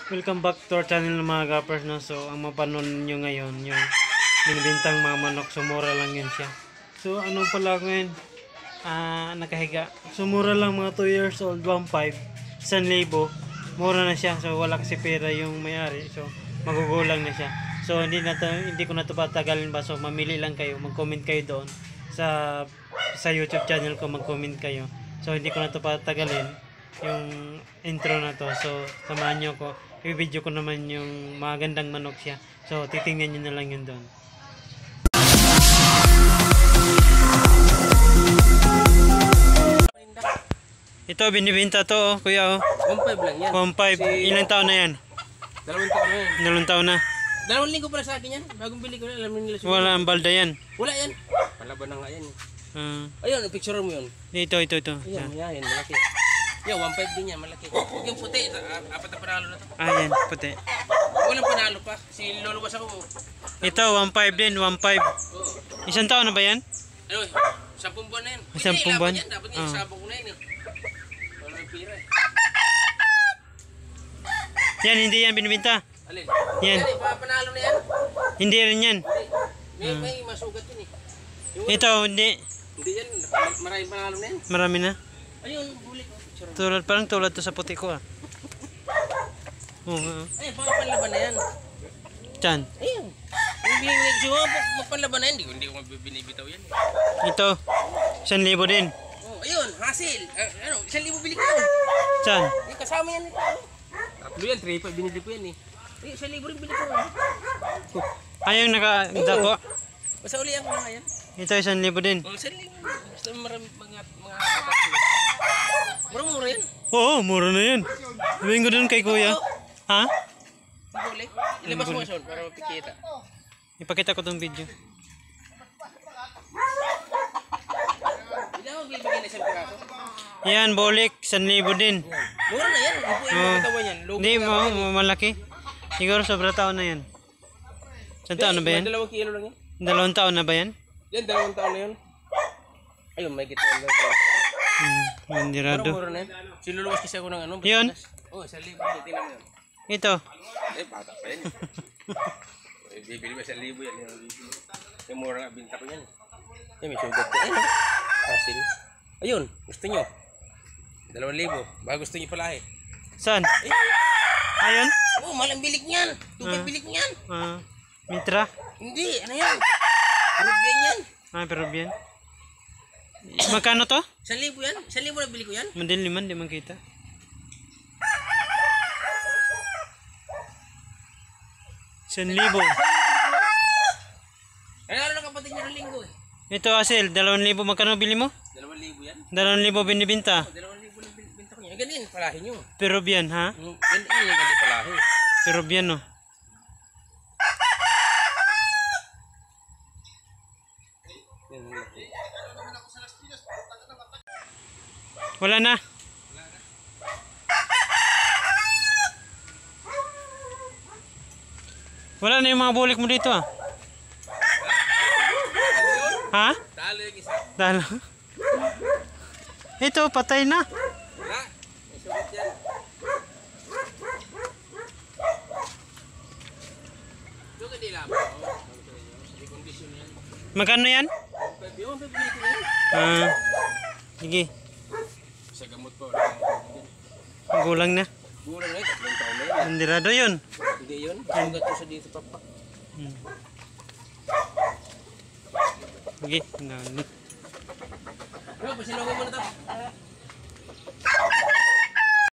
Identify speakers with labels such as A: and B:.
A: Welcome back to our channel mga gappers, no? So ang mapanon nyo ngayon yung binibintang mga manok, so mura lang yun siya. So ano pala ngayon, nakahiga, so mura lang, mga 2 years old, 1.5, 1,000, mura na siya. So wala kasi pera yung may-ari, so magugulang na siya. So hindi ko na to patagalin ba, so mamili lang kayo, mag-comment kayo doon sa YouTube channel ko, mag-comment kayo. So hindi ko na to patagalin yung intro na to, so samahan nyo ko, i-video ko naman yung magandang manok siya, so titingnan nyo na lang yun doon. Ito binibenta to, kuya,
B: 1.5 lang yan.
A: 1.5, ilang taon na yan?
B: 2 taon na yan.
A: 2 taon na.
B: 2 linggo pala sa akin yan. Bagong bili ko na, alam nila siguro.
A: Wala ang balda yan.
B: Wala yan. Palaban na nga yan.
A: Ayun,
B: picture mo yun.
A: Ito.
B: Ayan, yan, malaki. Yan, 1.5 din yan, malaki. Huwag yung puti, apat na panalo na to.
A: Yan, puti.
B: Walang panalo pa, si luluwas ako.
A: Ito, 1.5 din, 1.5. Isang taon na ba yan?
B: Ano, 10 buwan na yan.
A: 10 buwan?
B: Dapat nga isabong ko na yan eh. Wala ng pira eh.
A: Yan, hindi yan binibenta.
B: Alin?
A: Yan.
B: Panalo na yan?
A: Hindi rin yan.
B: May masugat yun eh.
A: Ito, hindi.
B: Hindi yan, maraming panalo na yan.
A: Marami na.
B: Ayun, huli ko.
A: Parang tulad to sa puti ko ah.
B: Ay, panlaban na yan.
A: Diyan.
B: Ayun. Yung siguro magpanlaban na yan, hindi ko binibitaw yan.
A: Ito, 1,000 din.
B: Oh, ayun, hasil. 1,000 bili ko yan.
A: Diyan.
B: Kasama yan ito. Tatlo yan, 3.5 binili ko yan eh. 1,000 rin bili ko.
A: Ayun, nakadako.
B: Basta ulihan ko na nga yan.
A: Ito, 1,000 din.
B: 1,000. Basta marami mga tatlo. Mura-mura yan.
A: Oo, mura na yan. Sabihin ko dun kay kuya. Ha?
B: Buli. Ilabas mo son para mapikita.
A: Ipakita ko tong video.
B: Ilan mo bibigyan na isang piraso?
A: Yan, bolik, 1,000 din.
B: Mura na yan. Upuin mo katawan yan.
A: Hindi, malaki. Siguro sobra taon na yan. Isang taon na ba yan?
B: 2 kilo lang yan.
A: 2 taon na ba yan?
B: Yan, 2 taon na yan. Ayun, may kita yan.
A: Mandirado.
B: Mura na yan. Sinuluwas kasi ako ng ano.
A: Yun.
B: Oo, 1,000. Tingnan mo yun.
A: Ito.
B: Bata pa yan. Bibili mo 1,000 yan. Yung mura nga, binta ko yan. Yan, may sugat ko. Ayun. Hasil. Ayun, gusto nyo. 2,000. Baka gusto nyo palahi.
A: Saan? Ayun?
B: Oo, malang bilik niyan. Tupay bilik niyan.
A: Mitra?
B: Hindi, ano yan? Peruvian yan.
A: Peruvian. Magkano to?
B: 1,000 yan. 1,000 na bili ko yan.
A: Mandiliman, di man kita. Libo.
B: Ay, ano na kapatid niya ng linggo eh.
A: Ito asil, 2,000. Magkano bili mo?
B: 2,000 yan.
A: 2,000 binibinta.
B: 2,000 lang binta ko niya. Ganyan, palahin nyo.
A: Peruvian, ha?
B: Ganyan palahin.
A: Peruvian, no? Wala na. Wala na yung mga bulik mo dito ah. Ha?
B: Dalo yung isa.
A: Dalo. Ito, patay na.
B: Wala. May sugat yan. Doon ka nila. May kondisyon yan.
A: Magkano yan?
B: Yung pabili ko yan.
A: Sige.
B: Sa gamot po.
A: Gulang na.
B: Gulang na yun. 3 taon na yun.
A: Mandirado yun.
B: Hindi yun. Sugat ko sa dito papa.
A: Sige. Nalo.
B: Pasilungan mo na ito.